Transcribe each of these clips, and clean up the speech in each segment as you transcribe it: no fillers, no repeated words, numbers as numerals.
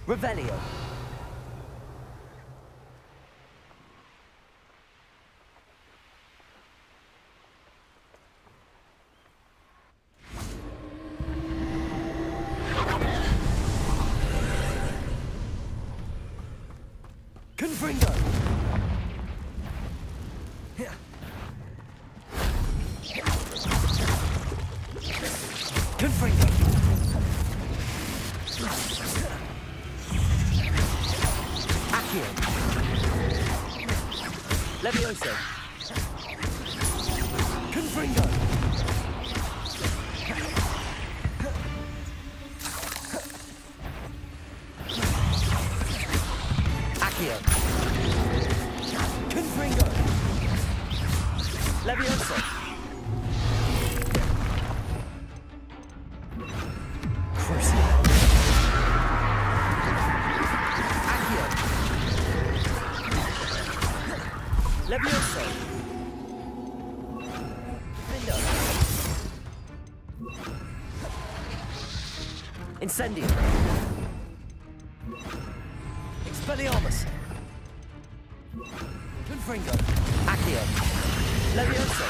Revelio. Confringo. Confringo. Accio. Levioso. Confringo. Accio. Confringo. Levioso. Crucio. Accio. Levioso. Lindo. Incendio. Expelliarmus. Confringo. Accio. Levioso.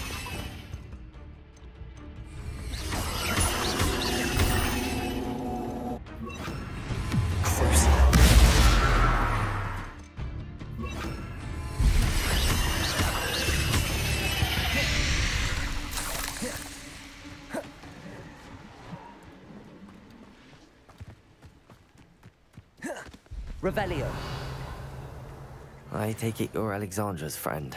Crucio. Revelio. I take it you're Alexandra's friend.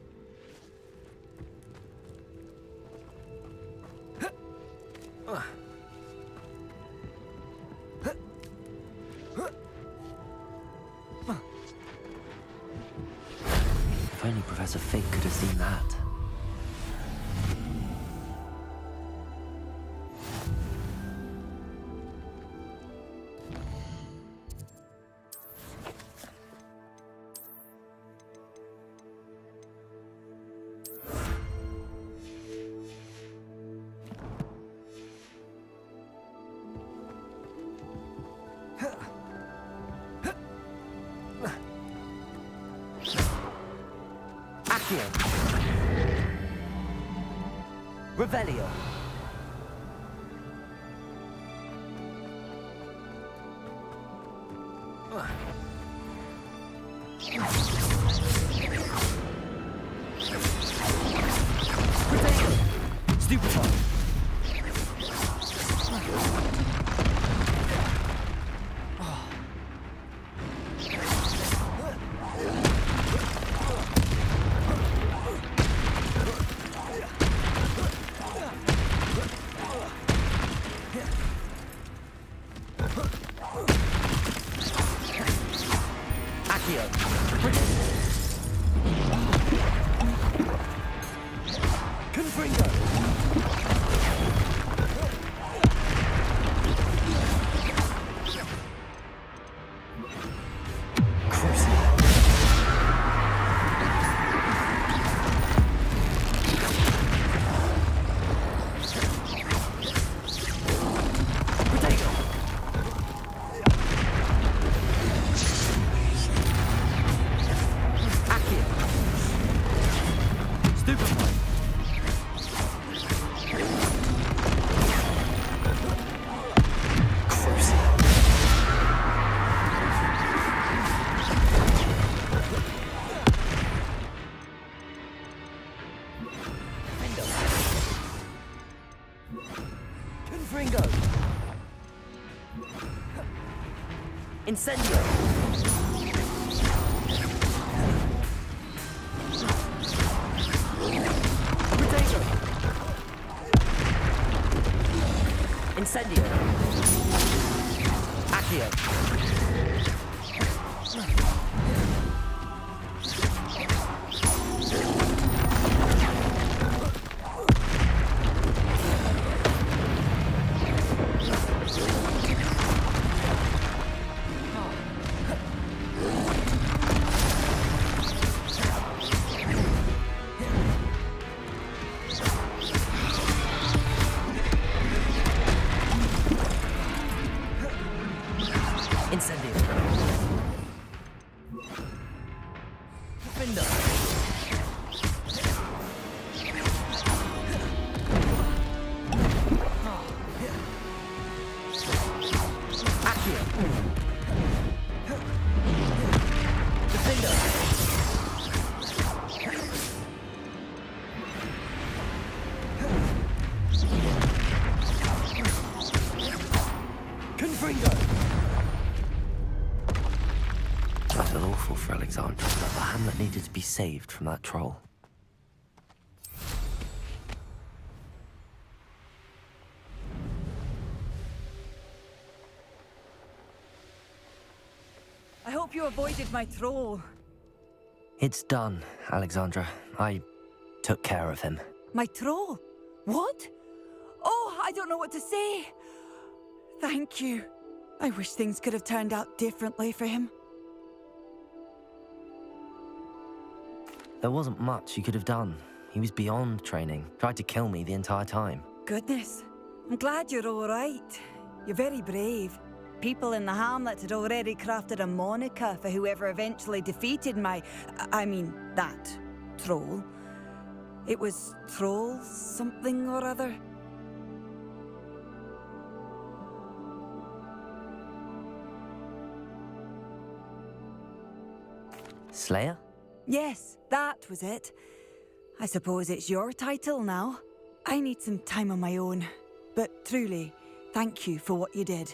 If only Professor Fig could have seen that. Accio. Revelio. Potato. Stupefy. Accio. Confringo. Crucio. Potato. Accio. Stupefy. Crucio. Confringo. Incendio. Potato. Incendio. Accio. Defender. Confringo. I feel awful for Alexandra, but the hamlet needed to be saved from that troll. I hope you avoided my troll. It's done, Alexandra. I took care of him. My troll? What? Oh, I don't know what to say. Thank you. I wish things could have turned out differently for him. There wasn't much you could have done. He was beyond training, tried to kill me the entire time. Goodness. I'm glad you're all right. You're very brave. People in the hamlet had already crafted a moniker for whoever eventually defeated that troll. It was Troll something or other. Slayer? Yes, that was it. I suppose it's your title now. I need some time on my own. But truly, thank you for what you did.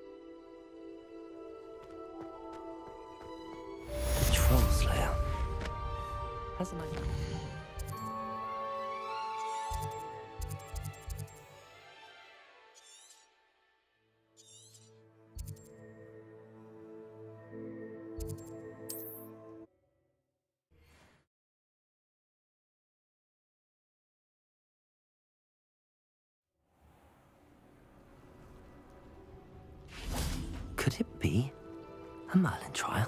The Troll Slayer. Hasn't I? Could it be a Merlin trial?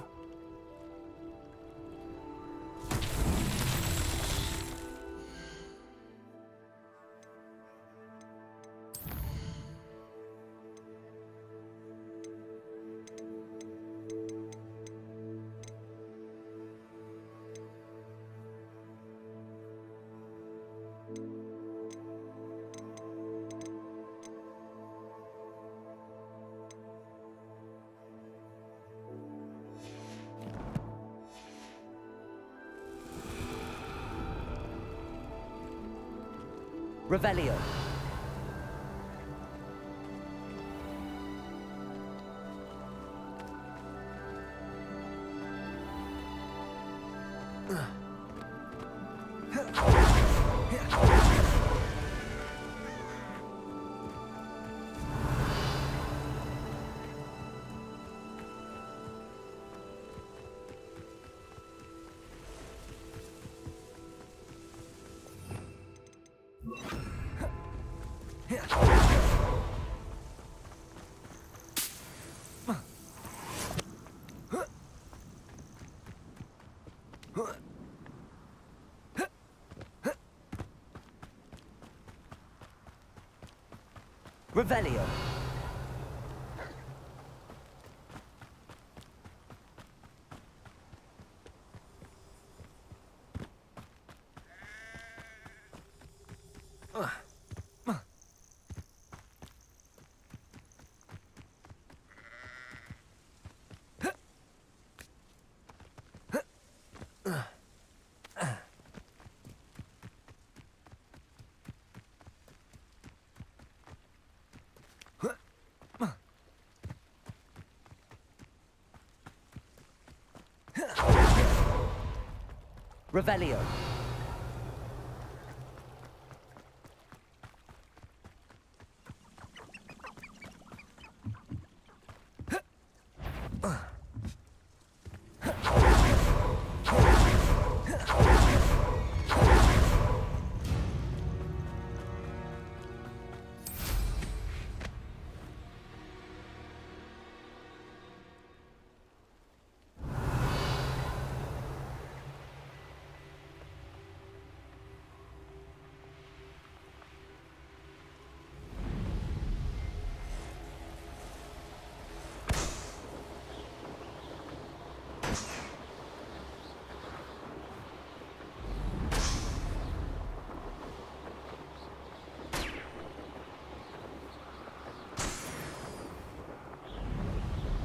Revelio. Revelio. Revelio.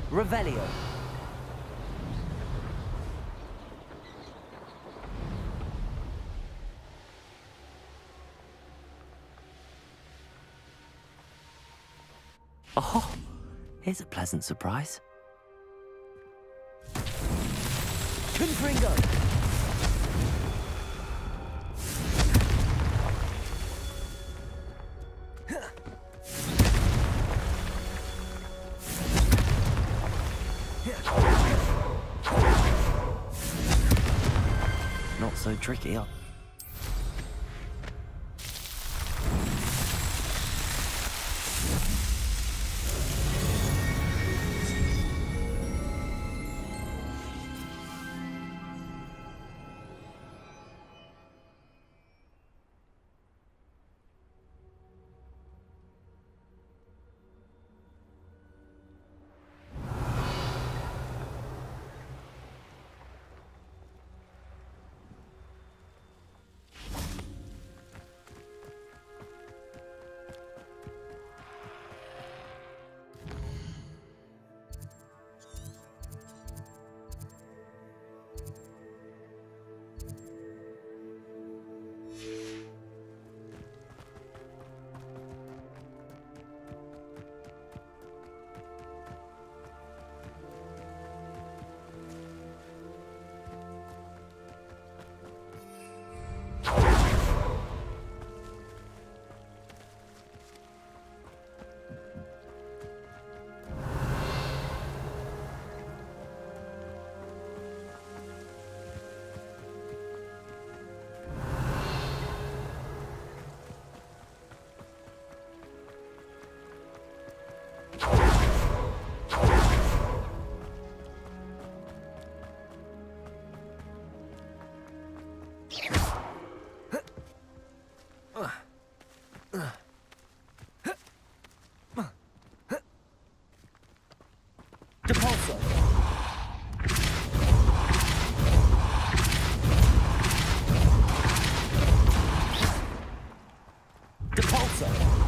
Revelio. Oh, here's a pleasant surprise. Confringo. Not so tricky. Depulso. Depulso.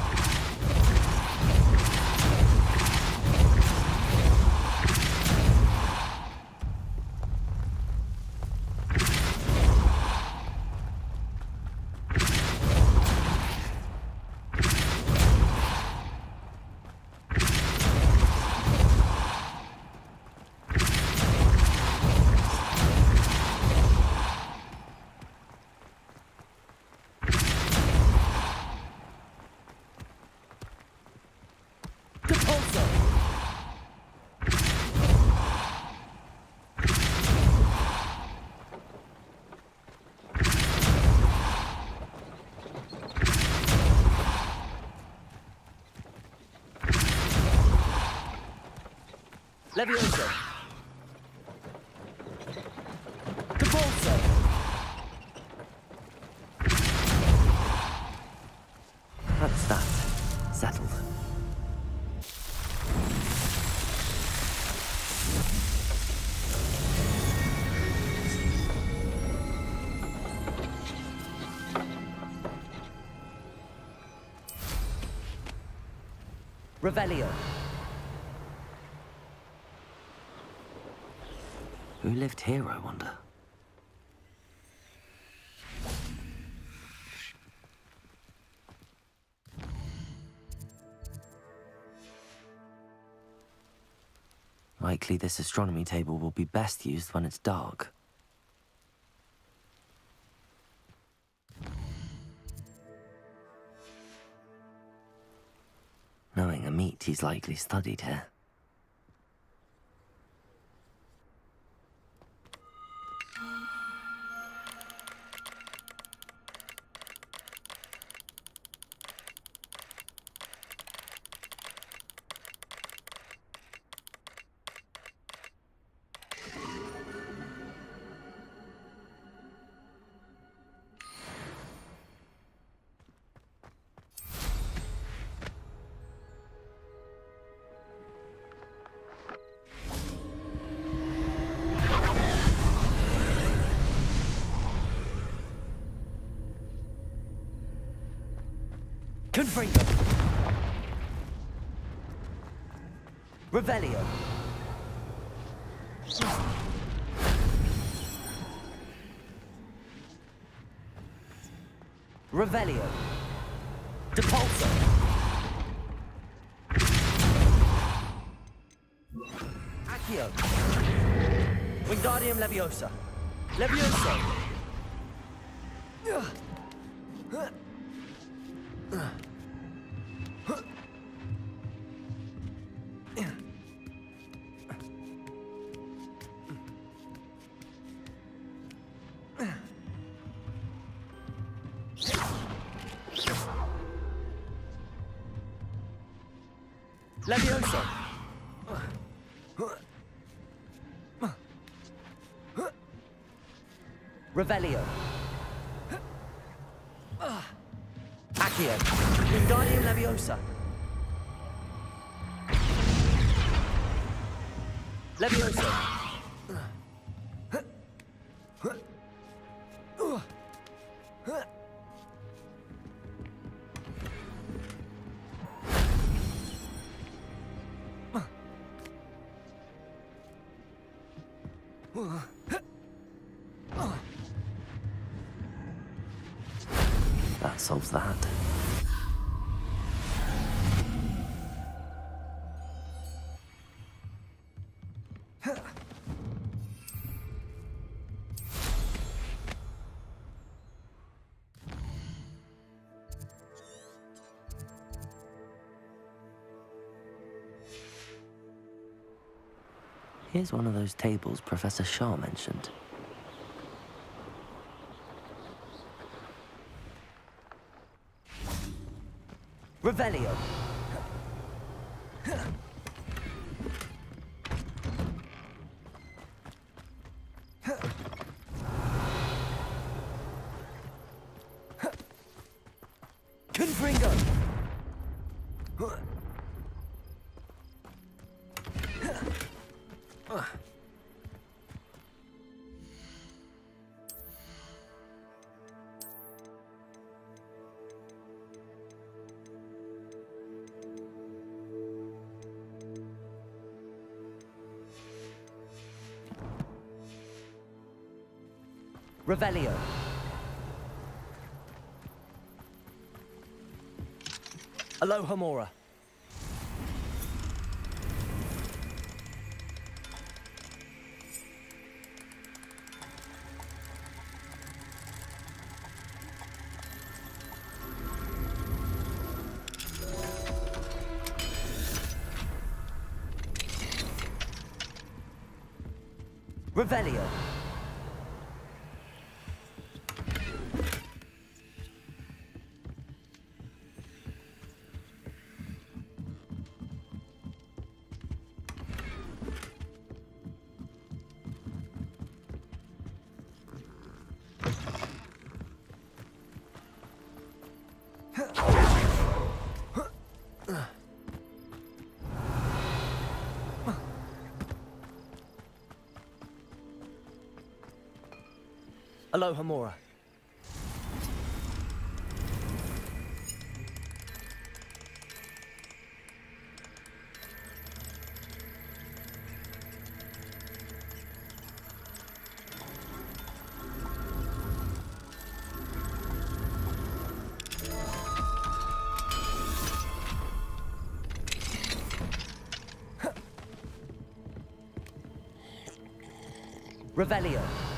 Levioso. Depulso. That's that. Settled. Revelio. Who lived here, I wonder? Likely this astronomy table will be best used when it's dark. Knowing Amit, he's likely studied here. Confringo. Revelio. Revelio. Depulso. Accio. Wingardium Leviosa. Levioso. Levioso. Revelio. Accio. Wingardium Leviosa. Levioso. That solves that. Here's one of those tables Professor Shaw mentioned. Revelio. Confringo. Revelio. Alohomora. Revelio. Alohomora. Revelio.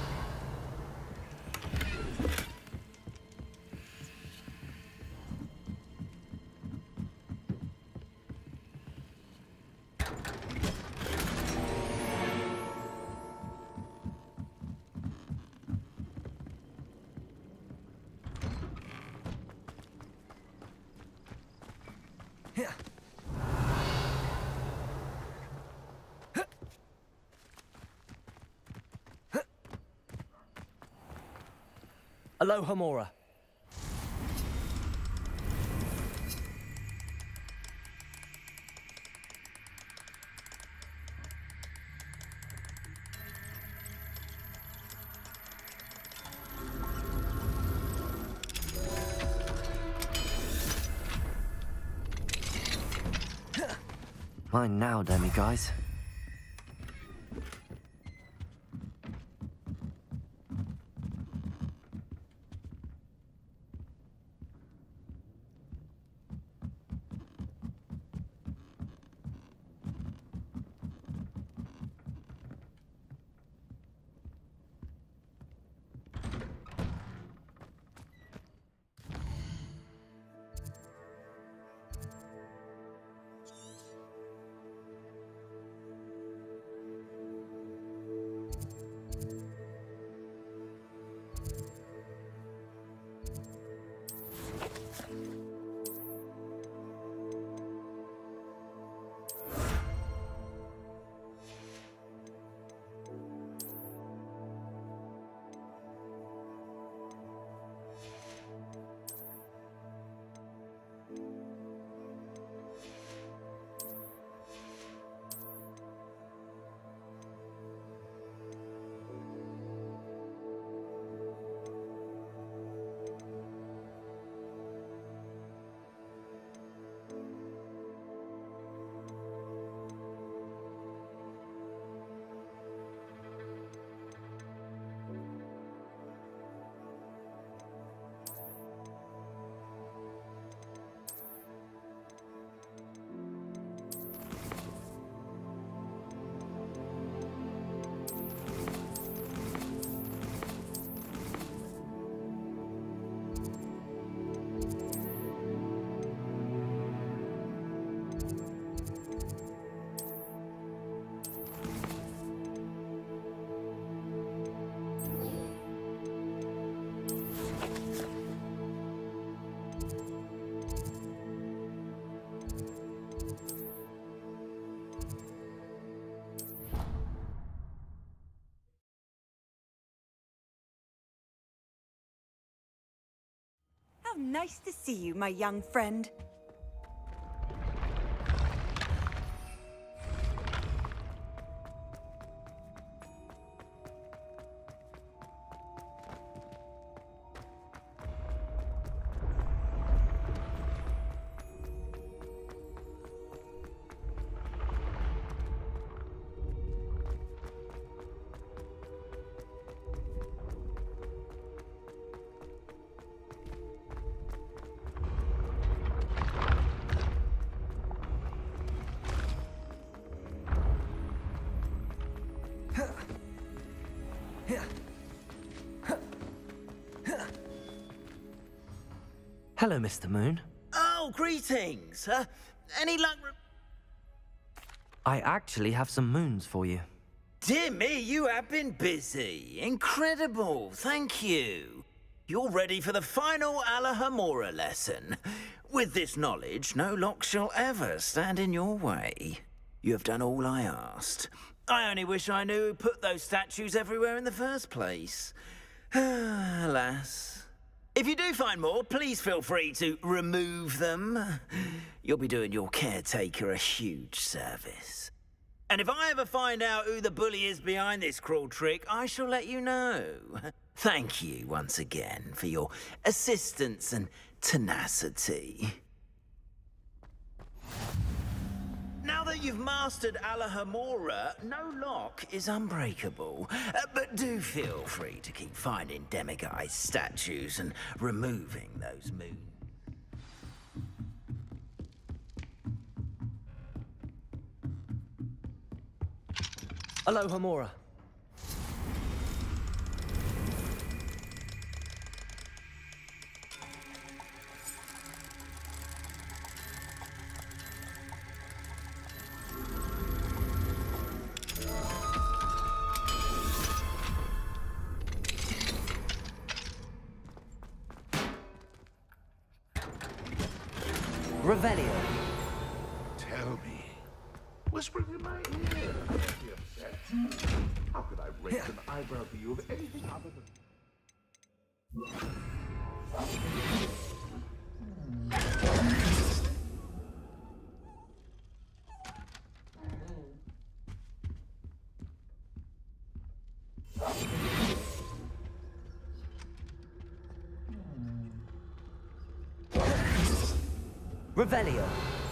Alohomora. Mine now, demi guys. How nice to see you, my young friend. Hello, Mr. Moon. Oh, greetings. Any luck? I actually have some moons for you. Dear me, you have been busy. Incredible. Thank you. You're ready for the final Alohomora lesson. With this knowledge, no lock shall ever stand in your way. You have done all I asked. I only wish I knew who put those statues everywhere in the first place. Alas. If you do find more, please feel free to remove them. You'll be doing your caretaker a huge service. And if I ever find out who the bully is behind this cruel trick, I shall let you know. Thank you once again for your assistance and tenacity. Now that you've mastered Alohomora, no lock is unbreakable. But do feel free to keep finding Demiguise statues and removing those moons. Alohomora. Revelio. Tell me. Whispering in my ear. Don't be upset. How could I raise an eyebrow to you of anything other than... Revelio.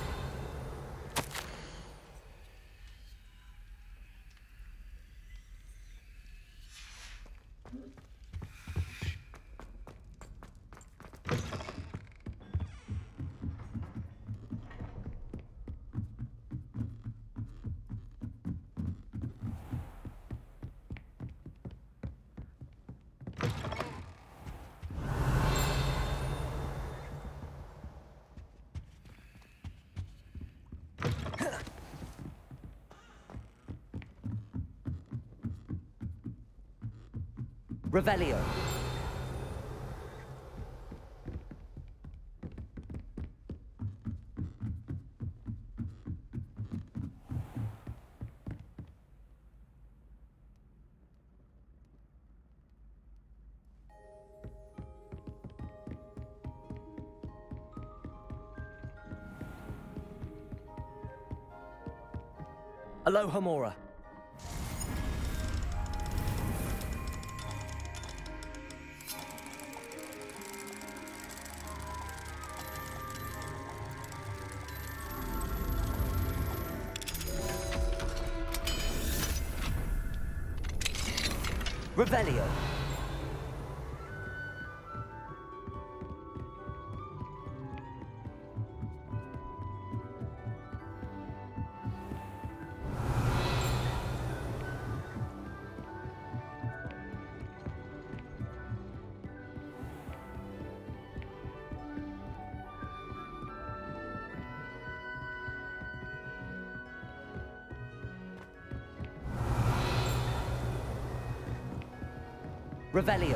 Revelio. Alohomora. Revelio. Revelio.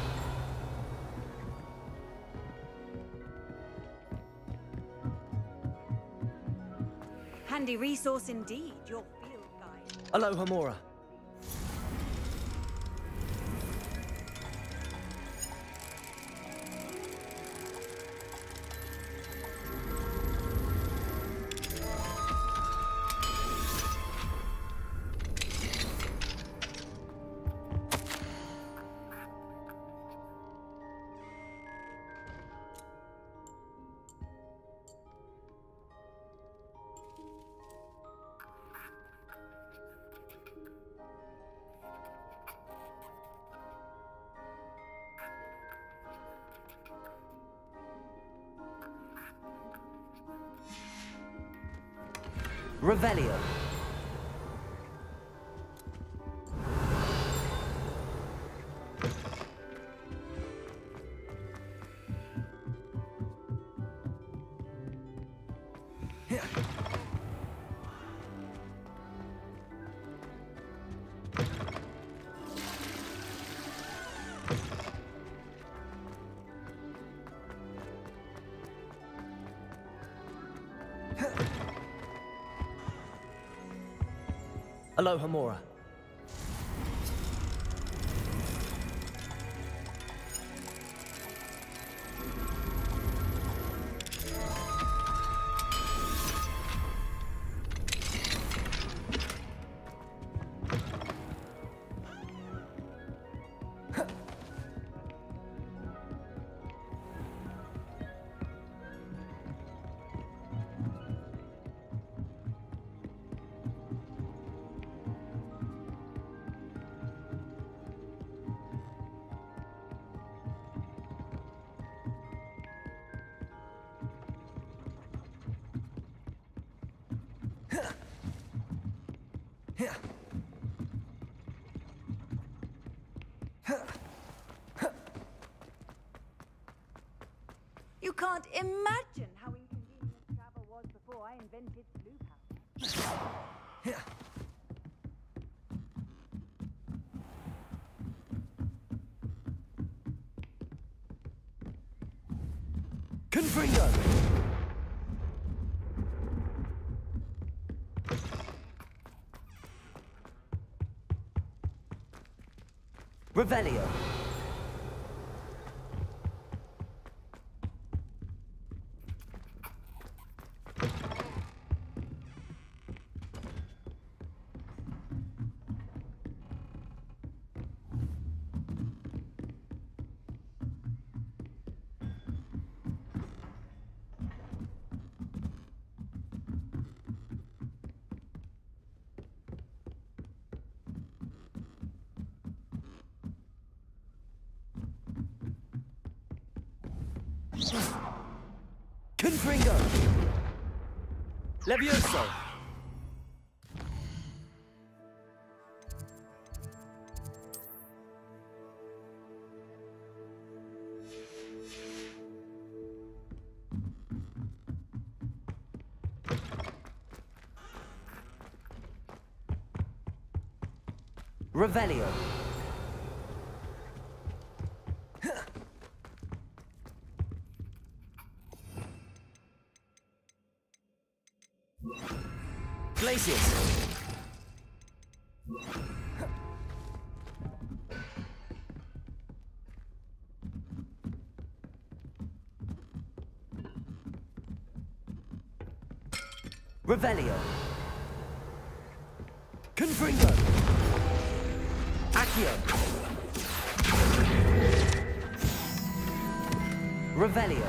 Handy resource indeed, your field guide. Alohomora. Revelio. Alohomora. You can't imagine how inconvenient travel was before I invented blue powder. Confringo. Revelio. Confringo. Levioso. Revelio. Glacius. Revelio. Confringo. Accio. Revelio.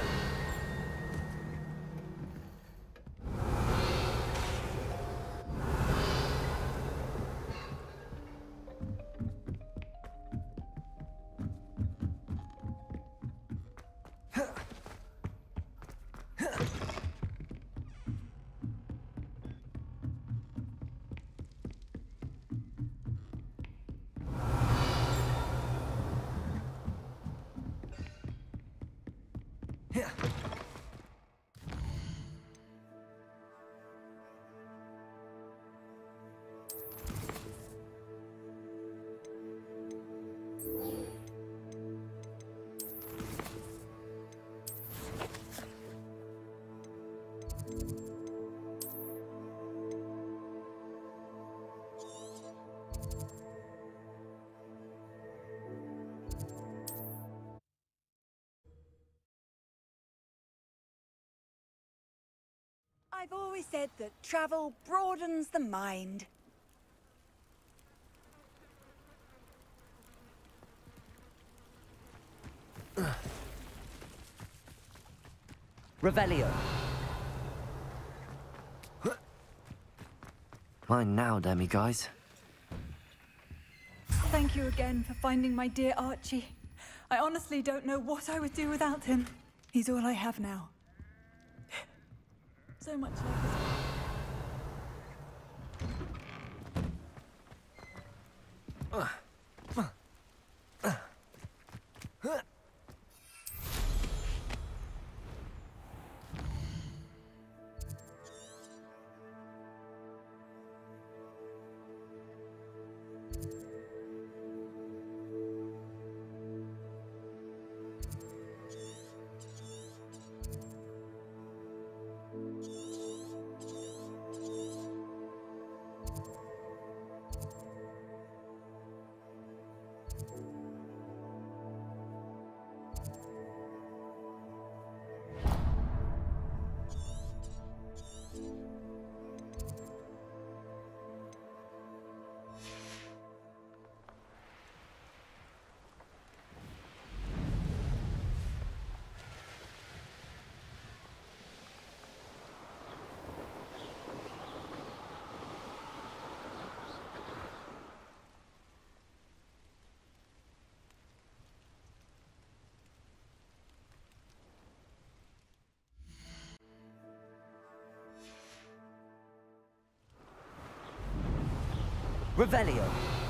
I've always said that travel broadens the mind. Revelio. Mine now, demiguise. Thank you again for finding my dear Archie. I honestly don't know what I would do without him. He's all I have now. So much love. Revelio.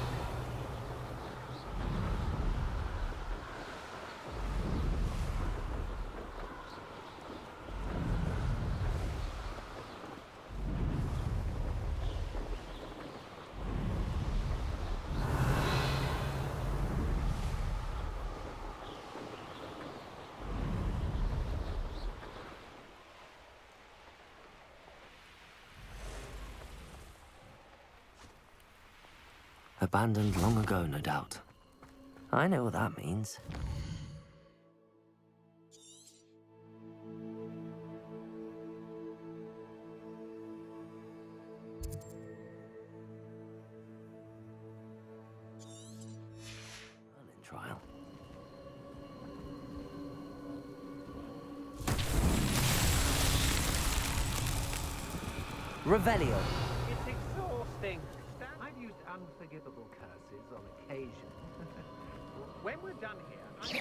Abandoned long ago, no doubt. I know what that means. Learning trial. Revelio. It's exhausting. I've used unforgivable curses on occasion. When we're done here,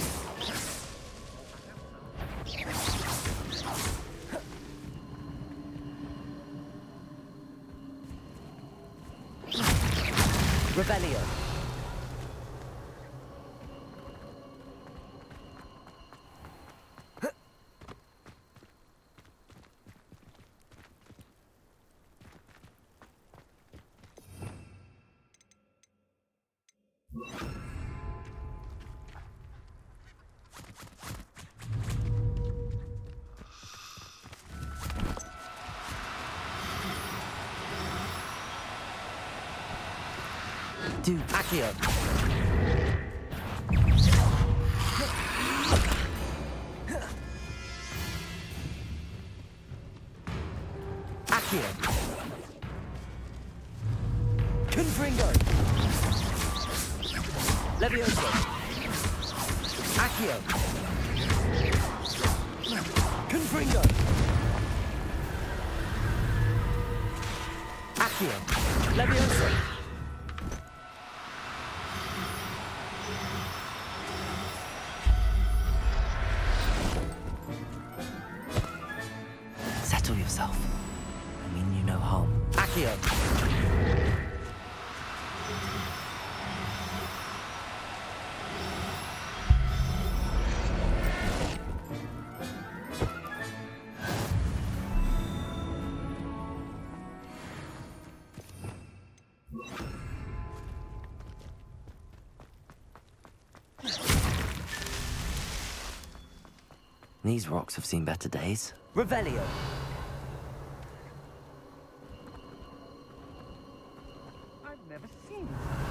Revelio. Dude, Accio. Accio. Confringo. Levioso. Accio. Confringo. Accio. Levioso. settle yourself. I mean you no harm. Accio. These rocks have seen better days. Revelio. I've never seen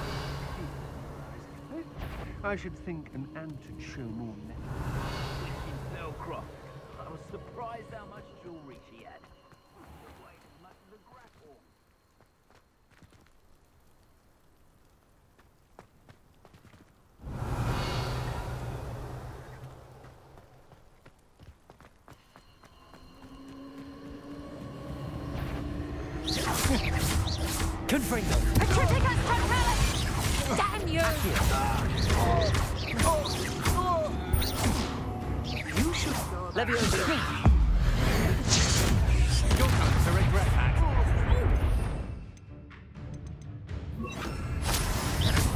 such. I should think an ant would show more metal. Belcroft. I was surprised how much jewelry she had. Wouldn't have weighed as much as a grapple. Confringo. Damn you! You should know that. Levioso. You're going to regret that.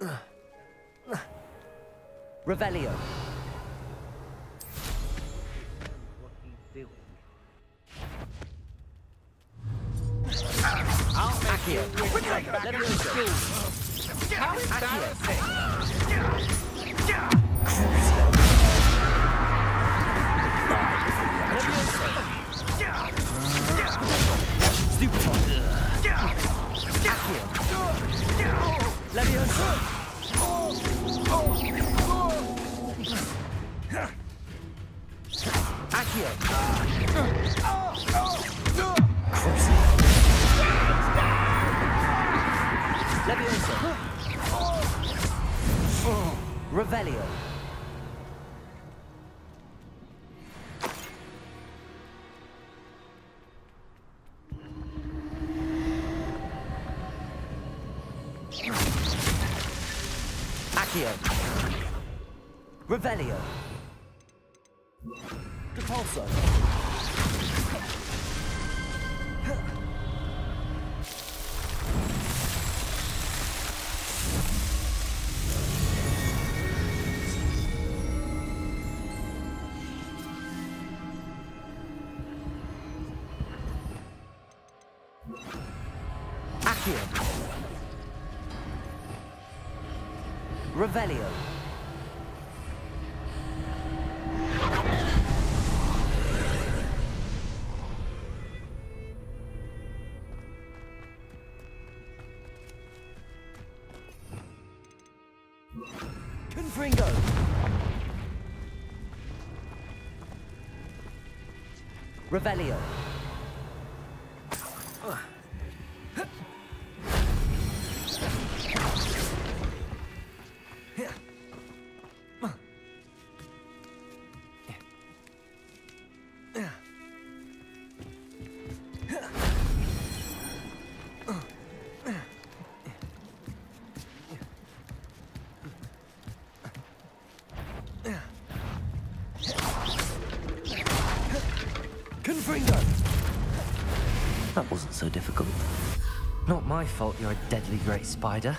Revelio. What he's doing. Accio. Levioso. How embarrassing! Levioso. Accio. Levioso. Revelio. Accio. Revelio. Repulso. Accio. Revelio. Confringo. Revelio. Confringo. That wasn't so difficult. Not my fault you're a deadly great spider.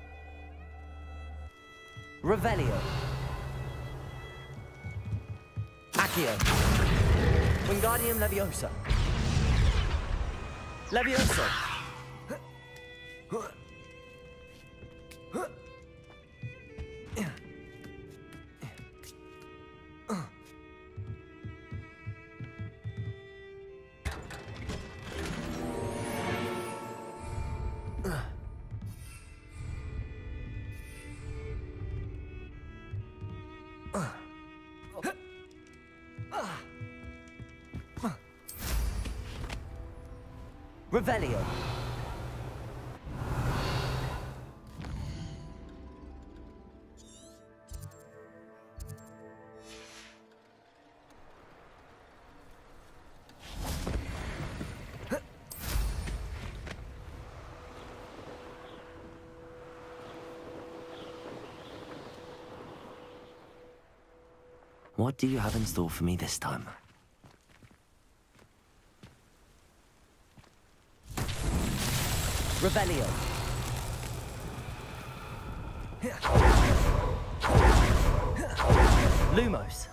Revelio. Accio. Wingardium Leviosa. Levioso. Revelio. What do you have in store for me this time? Revelio. Lumos.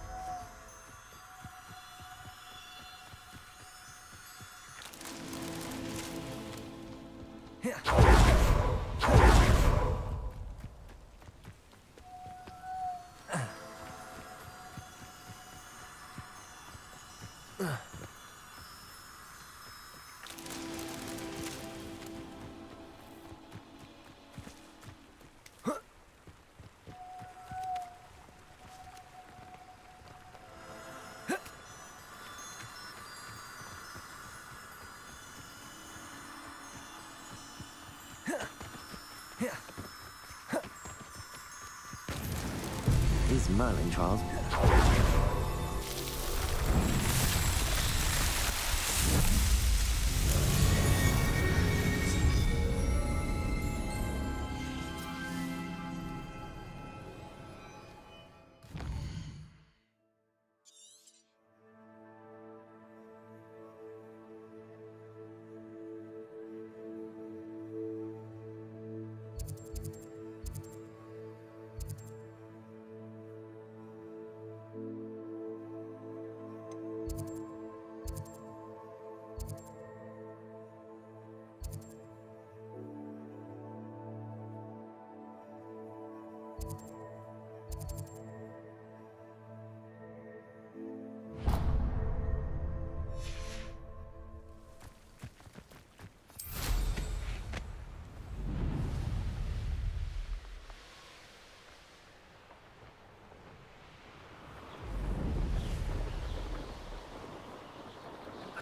These Merlin trials.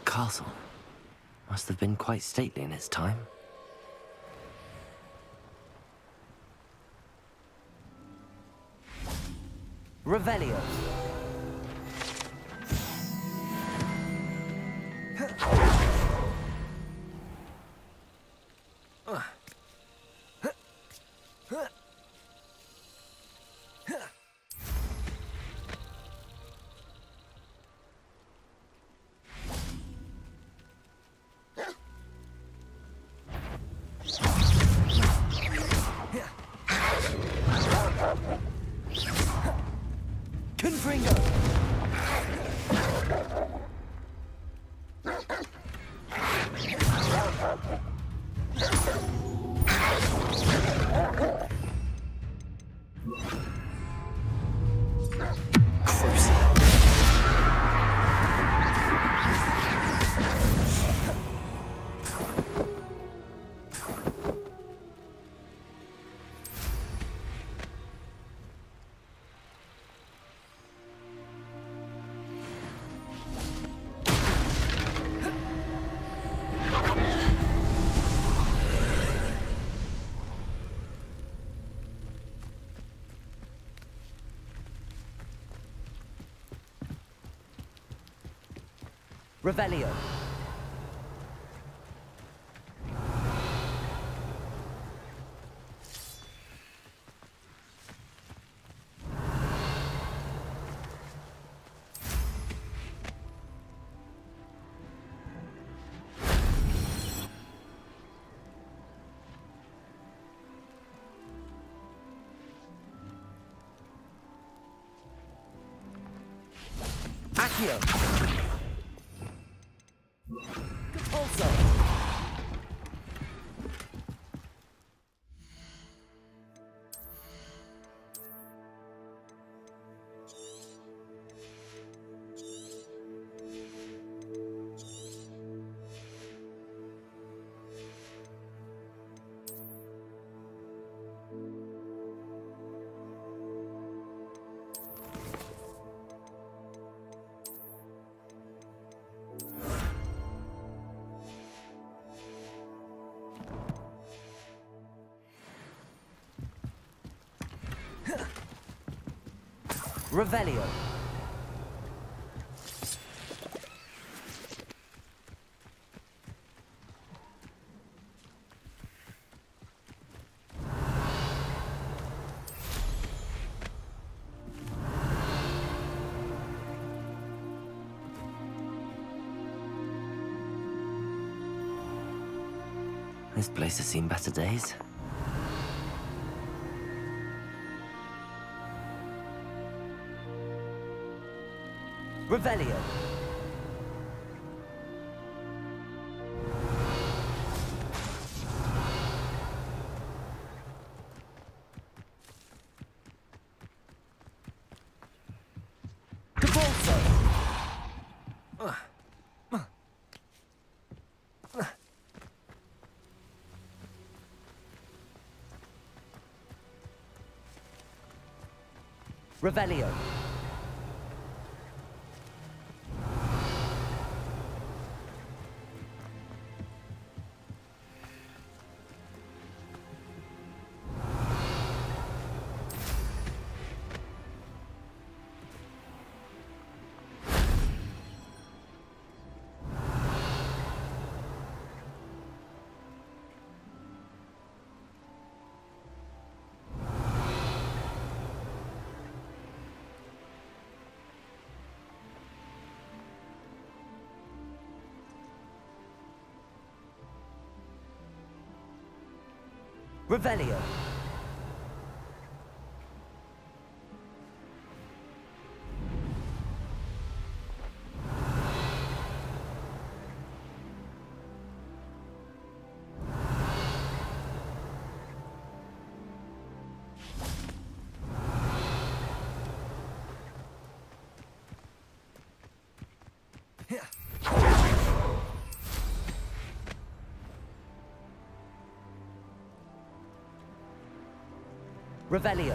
castle. Must have been quite stately in its time. Revelio. Confringo! Revelio. Accio. Also. Revelio. This place has seen better days. Revelio. Cabolso. Revelio. Revelio. Revelio.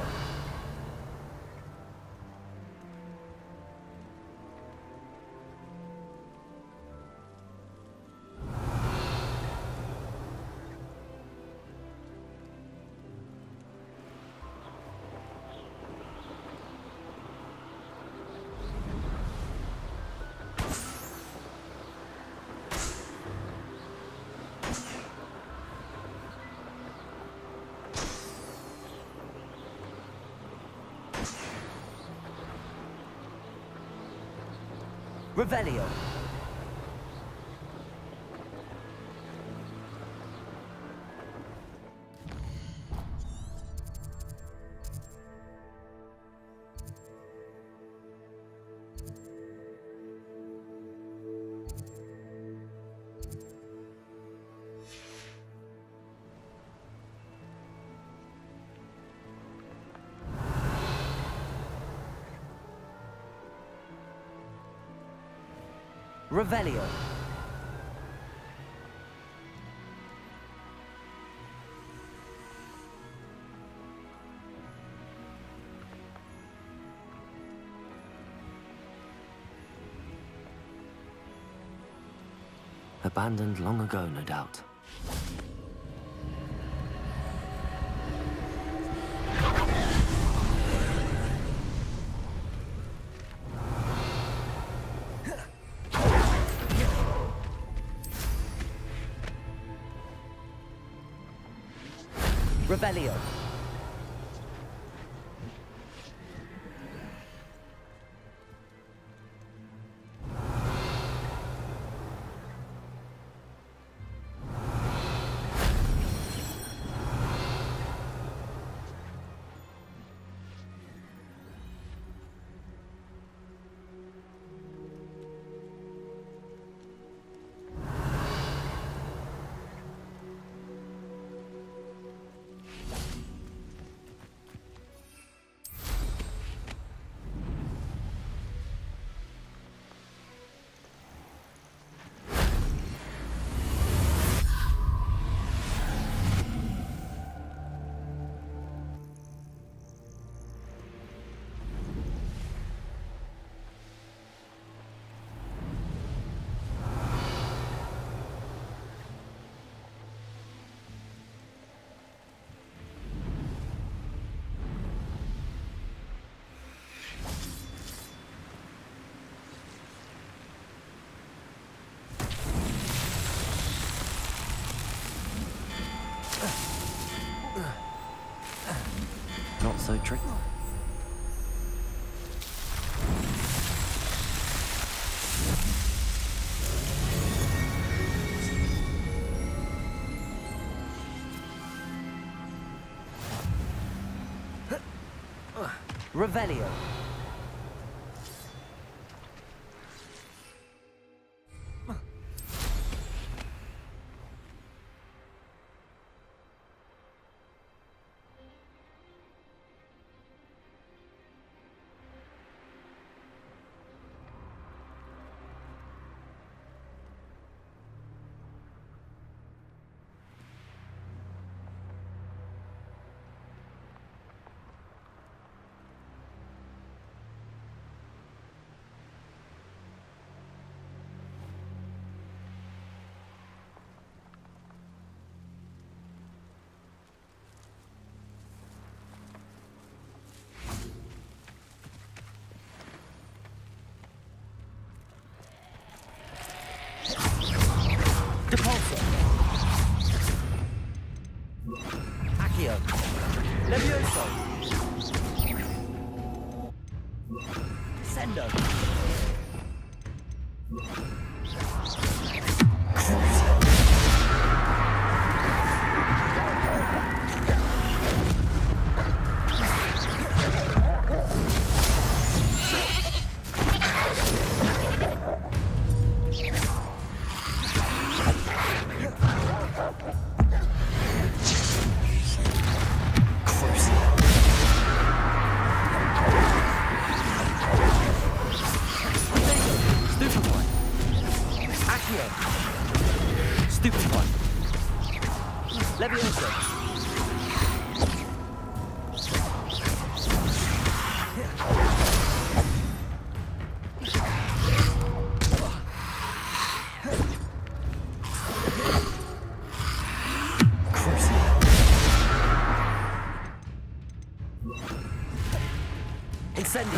Revelio. Revelio. Abandoned long ago, no doubt. Revelio. Not so tricky. Revelio. Depulso. Accio. Levioso. Sendo. Stupid one. Levioso. Incendio.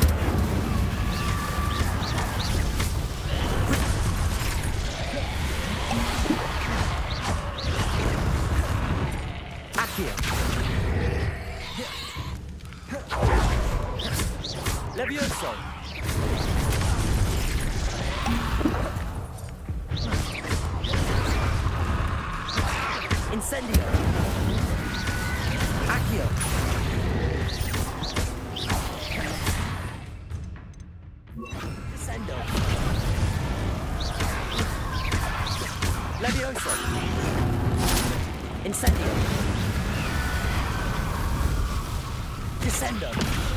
Accio. Levioso. Incendio. Accio. Descendo. Levioso. Incendio. Descendo.